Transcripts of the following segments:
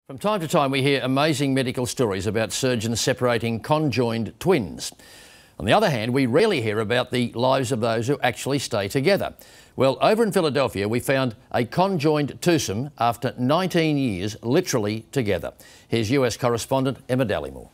From time to time we hear amazing medical stories about surgeons separating conjoined twins. On the other hand, we rarely hear about the lives of those who actually stay together. Well, over in Philadelphia we found a conjoined twosome after 19 years literally together. Here's US correspondent Emma Dallimore.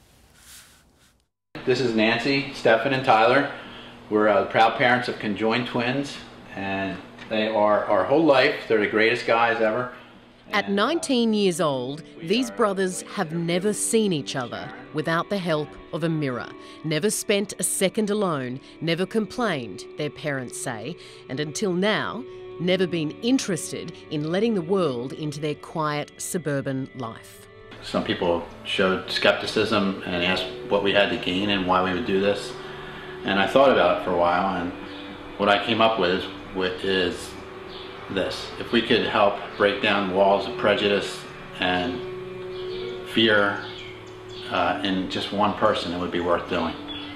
This is Nancy, Stephen and Tyler. We're the proud parents of conjoined twins, and they are our whole life. They're the greatest guys ever. At 19 years old, these brothers have never seen each other without the help of a mirror. Never spent a second alone, never complained, their parents say, and until now, never been interested in letting the world into their quiet suburban life. Some people showed skepticism and asked what we had to gain and why we would do this. And I thought about it for a while, and what I came up with is this. If we could help break down walls of prejudice and fear in just one person, it would be worth doing.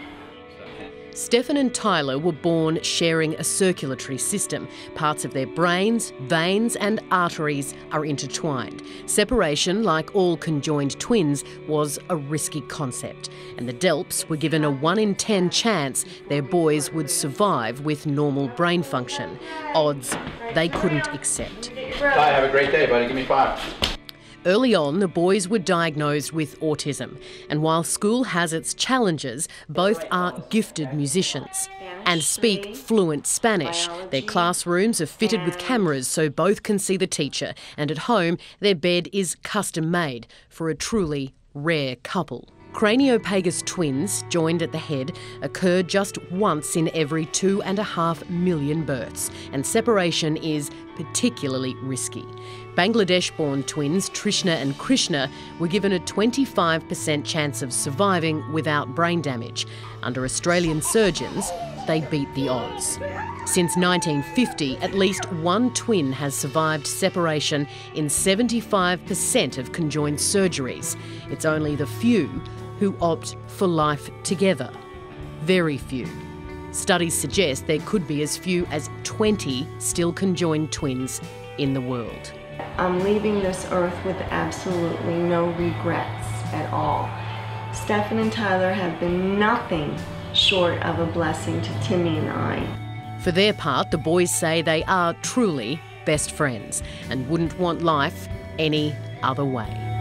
Stephen and Tyler were born sharing a circulatory system. Parts of their brains, veins and arteries are intertwined. Separation, like all conjoined twins, was a risky concept, and the Delps were given a 1 in 10 chance their boys would survive with normal brain function. Odds they couldn't accept. Ty, have a great day, buddy. Give me 5. Early on, the boys were diagnosed with autism, and while school has its challenges, both are gifted musicians and speak fluent Spanish. Their classrooms are fitted with cameras so both can see the teacher, and at home their bed is custom made for a truly rare couple. Craniopagus twins, joined at the head, occur just once in every 2.5 million births, and separation is particularly risky. Bangladesh-born twins Trishna and Krishna were given a 25% chance of surviving without brain damage. Under Australian surgeons, they beat the odds. Since 1950, at least one twin has survived separation in 75% of conjoined surgeries. It's only the few who opt for life together. Very few. Studies suggest there could be as few as 20 still conjoined twins in the world. I'm leaving this earth with absolutely no regrets at all. Stephen and Tyler have been nothing short of a blessing to Timmy and I. For their part, the boys say they are truly best friends and wouldn't want life any other way.